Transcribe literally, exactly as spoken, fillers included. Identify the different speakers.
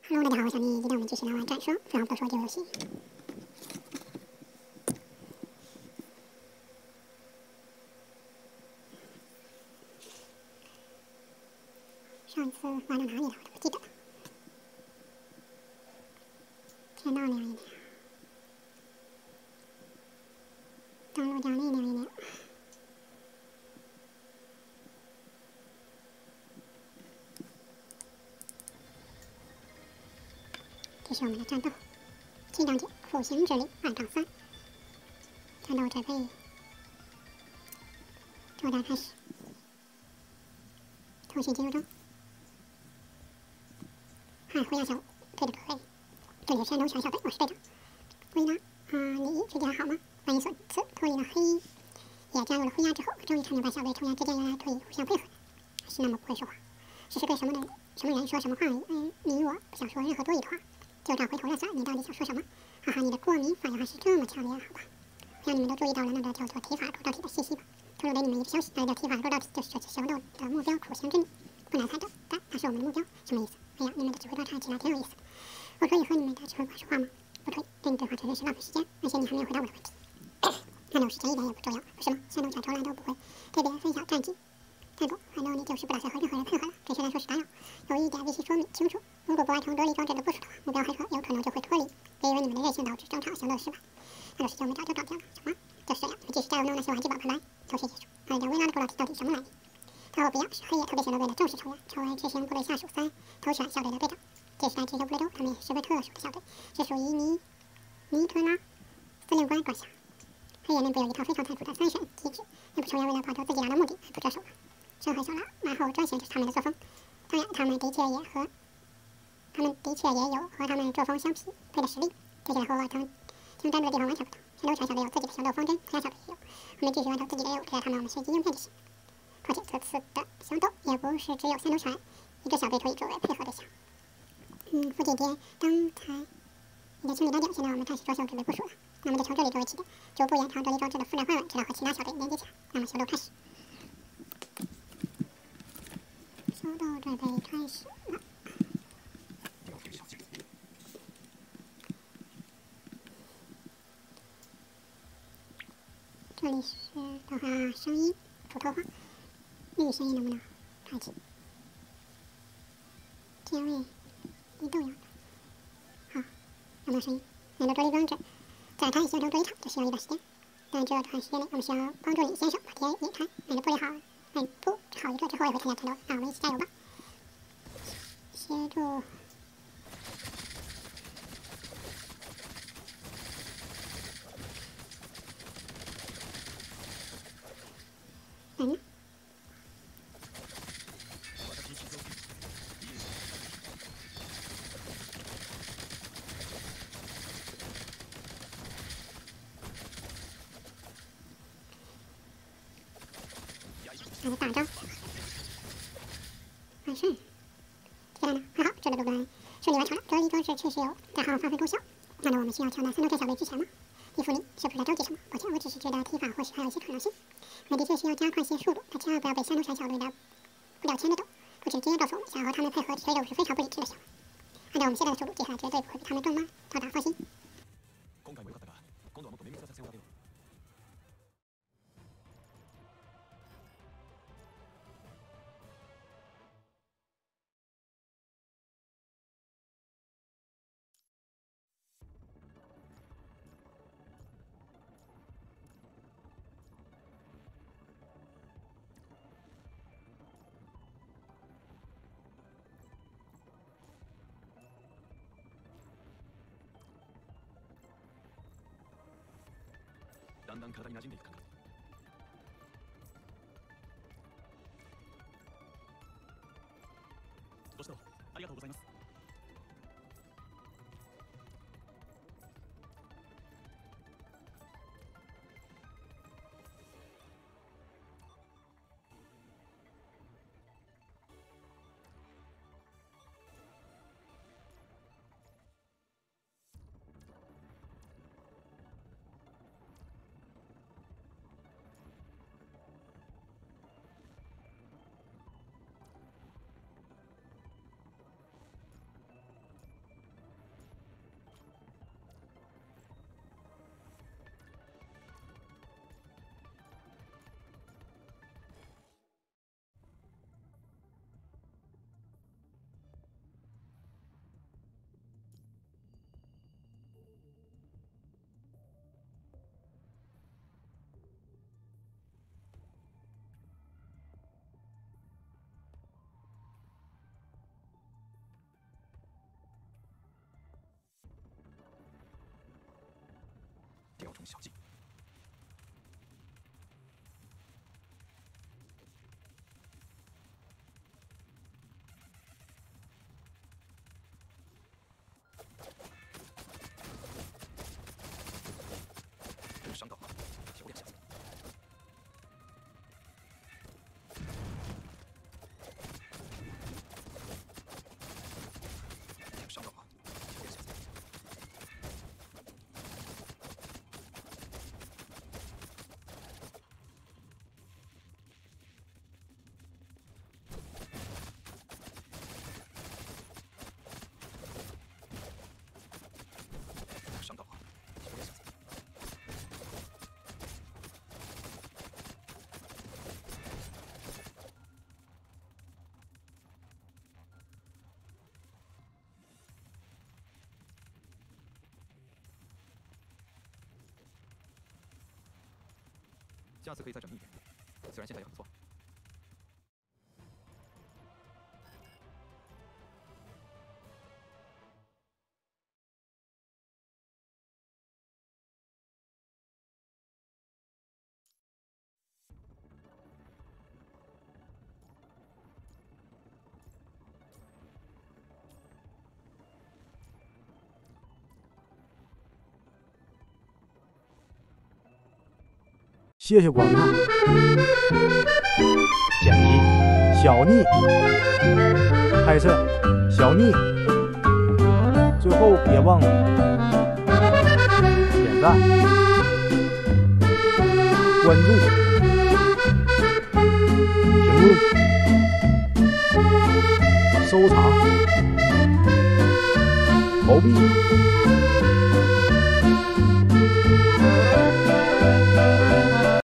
Speaker 1: Hello， 大家好，我是小妮，今天我们继续来玩战双，废话不多说，进入游戏。上一次玩到哪里了？我都不记得了。天道亮一点，登录奖励亮一点。这是我们的战斗。七章节复兴之力二杠三。战斗准备，作战开始。通讯进入中。嗨，灰鸭小五，对的对。这里是山东全小队，我是队长。薇娜，啊，你最近还好吗？欢迎所此脱离了黑衣，也加入了灰鸭之后，我终于才明白小队成员之间原来可以互相配合的，还是那么不会说话，只是对什么人什么人说什么话而已。嗯，你我不想说任何多余的话，就这样回头了算，你到底想说什么？哈哈，你的过敏反应还是这么强烈，好吧？让你们都注意到了那个叫做体法入道体的信息吧。透露给你们一个消息，那个叫体法入道体就是这次行动的目标苦行之女，不难猜着，但它是我们的目标，什么意思？哎呀，你们的指挥官看起来挺有意思的。我可以和你们的指挥官说话吗？不可以，跟你对话真是浪费时间，而且你还没有回答我的问题。那种事情一点也不重要，不是吗？山东犬从来都不会对别人分享战绩。太多，反正你就是不打算和任何人配合了，准确来说是打扰。有一点必须说明清楚，如果不完成夺离装置的部署的话，目标黑客有可能就会脱离，别以为你们的任性导致整场行动失败。那个事情我们早就搞定了。什么？就是这样，你们继续加油弄那些玩具宝拜拜。通讯结束。还有叫薇娜的部落体到底什么来历？他和不一样，是黑夜特别行动队的正式成员，成为执行部队下属三头犬小队的队长。这是在执行部队中，他们也是十分特殊的小队，是属于尼尼特拉司令官管辖。黑夜内部有一套非常残酷的三选机制，内部成员为了达到自己要的目的而不择手段。深海小拉马后专行就是他们的作风。当然，他们的确也和他们的确也有和他们作风相匹配的实力，这些和我曾听战斗的地方完全不同。山东犬小队有自己的行动方针，黑鸭小队也有，他们继续完成自己的任务，这让他们我们随机应变就行。况且这次的行动也不是只有山东犬一个小队可以作为配合对象。嗯，傅姐姐，刚才你的清理单点，现在我们开始着手准备部署了。那么就从这里作为起点，逐步延长隔离装置的覆盖范围，直到和其他小队连接起来。那么行动开始。行动准备开始了。这里是的话，声音普通话，日语声音能不能开启？键位移动有。好，有没有声音？那个隔离装置在它形成隔离场就需要一段时间，但这段时间内我们需要帮助你先生把敌人引开。那你布置好，那你布置好一个之后也会参加战斗，那我们一起加油吧！协助。嗯。还是大招。完事。接下来呢？还好，这个部分顺利完成了，隔离装置确实有在好好发挥功效。那么我们需要抢到三头犬小队之前吗？伊芙琳是不是在着急什么？抱歉，我只是觉得踢法或许还有一些可能性。我们的确需要加快些速度，但千万不要被山东犬小队的不了牵着走。不止今天告诉我们，想和他们配合推动是非常不理智的行为。按照我们现在的速度，接下来绝对不会比他们更慢。到达，放心。今回も良かったが、今度はもっと綿密な作戦を立てよう。だんだん体に馴染んでいく感覚。どうしたの？ありがとうございます。
Speaker 2: 中小计。这个伤到有点像。这个伤到有点像。 伤到有点像。下次可以再缜密一点，虽然现在也很不错。
Speaker 3: 谢谢观看。剪辑：小逆，拍摄：小逆。最后别忘了点赞、关注、评论、收藏、投币。